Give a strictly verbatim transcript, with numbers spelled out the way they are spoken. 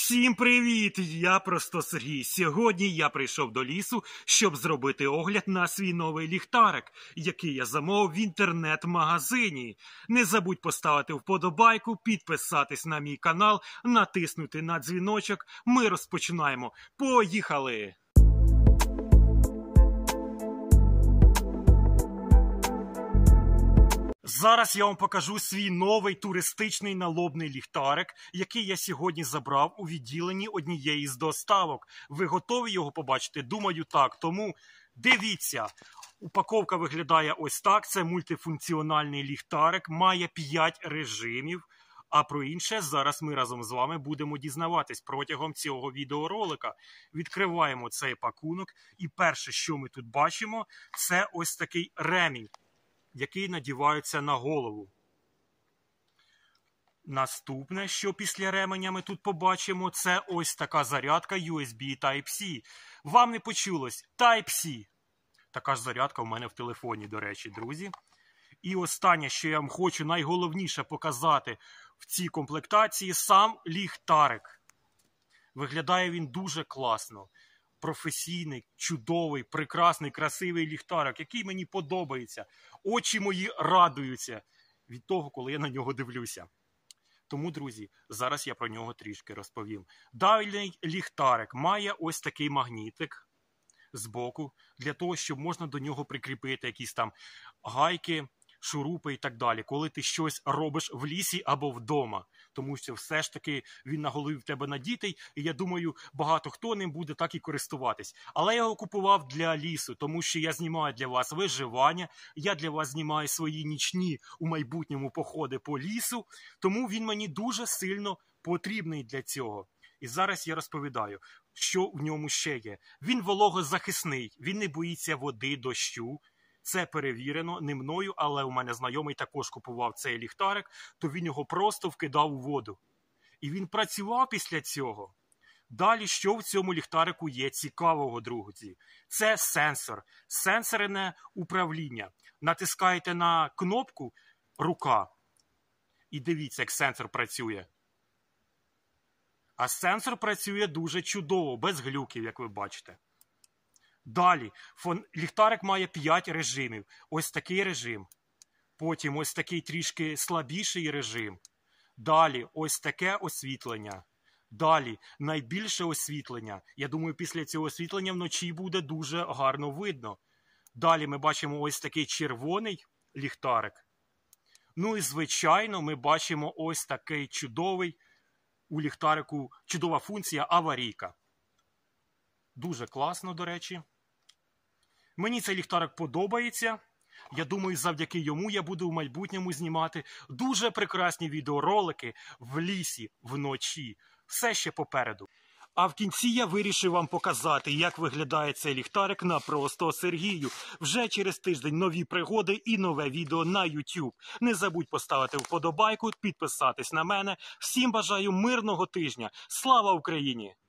Всім привіт! Я просто Сергій. Сьогодні я прийшов до лісу, щоб зробити огляд на свій новий ліхтарик, який я замовив в інтернет-магазині. Не забудь поставити вподобайку, підписатись на мій канал, натиснути на дзвіночок. Ми розпочинаємо. Поїхали! Зараз я вам покажу свій новий туристичний налобний ліхтарик, який я сьогодні забрав у відділенні однієї з доставок. Ви готові його побачити? Думаю, так. Тому дивіться. Упаковка виглядає ось так. Це мультифункціональний ліхтарик, має п'ять режимів. А про інше зараз ми разом з вами будемо дізнаватись протягом цього відеоролика. Відкриваємо цей пакунок. І перше, що ми тут бачимо, це ось такий ремінь, який надівається на голову. Наступне, що після ременя ми тут побачимо, це ось така зарядка ю ес бі Type-C. Вам не почулось? Type-C. Така ж зарядка в мене в телефоні, до речі, друзі. І останнє, що я вам хочу найголовніше показати в цій комплектації, сам ліхтарик. Виглядає він дуже класно. Професійний, чудовий, прекрасний, красивий ліхтарик, який мені подобається. Очі мої радуються від того, коли я на нього дивлюся. Тому, друзі, зараз я про нього трішки розповім. Даний ліхтарик має ось такий магнітик збоку, для того, щоб можна до нього прикріпити якісь там гайки, шурупи і так далі, коли ти щось робиш в лісі або вдома. Тому що все ж таки він на голові в тебе надітий, і я думаю, багато хто ним буде так і користуватись. Але я його купував для лісу, тому що я знімаю для вас виживання, я для вас знімаю свої нічні у майбутньому походи по лісу, тому він мені дуже сильно потрібний для цього. І зараз я розповідаю, що в ньому ще є. Він вологозахисний, він не боїться води, дощу. Це перевірено не мною, але у мене знайомий також купував цей ліхтарик, то він його просто вкидав у воду. І він працював після цього. Далі, що в цьому ліхтарику є цікавого, друзі? Це сенсор, сенсорне управління. Натискаєте на кнопку «Рука» і дивіться, як сенсор працює. А сенсор працює дуже чудово, без глюків, як ви бачите. Далі, фон... ліхтарик має п'ять режимів. Ось такий режим. Потім ось такий трішки слабіший режим. Далі ось таке освітлення. Далі найбільше освітлення. Я думаю, після цього освітлення вночі буде дуже гарно видно. Далі ми бачимо ось такий червоний ліхтарик. Ну і звичайно ми бачимо ось такий чудовий у ліхтарику, чудова функція аварійка. Дуже класно, до речі. Мені цей ліхтарик подобається. Я думаю, завдяки йому я буду в майбутньому знімати дуже прекрасні відеоролики в лісі, вночі. Все ще попереду. А в кінці я вирішив вам показати, як виглядає цей ліхтарик на Просто Сергію. Вже через тиждень нові пригоди і нове відео на ютуб. Не забудь поставити вподобайку, підписатись на мене. Всім бажаю мирного тижня. Слава Україні!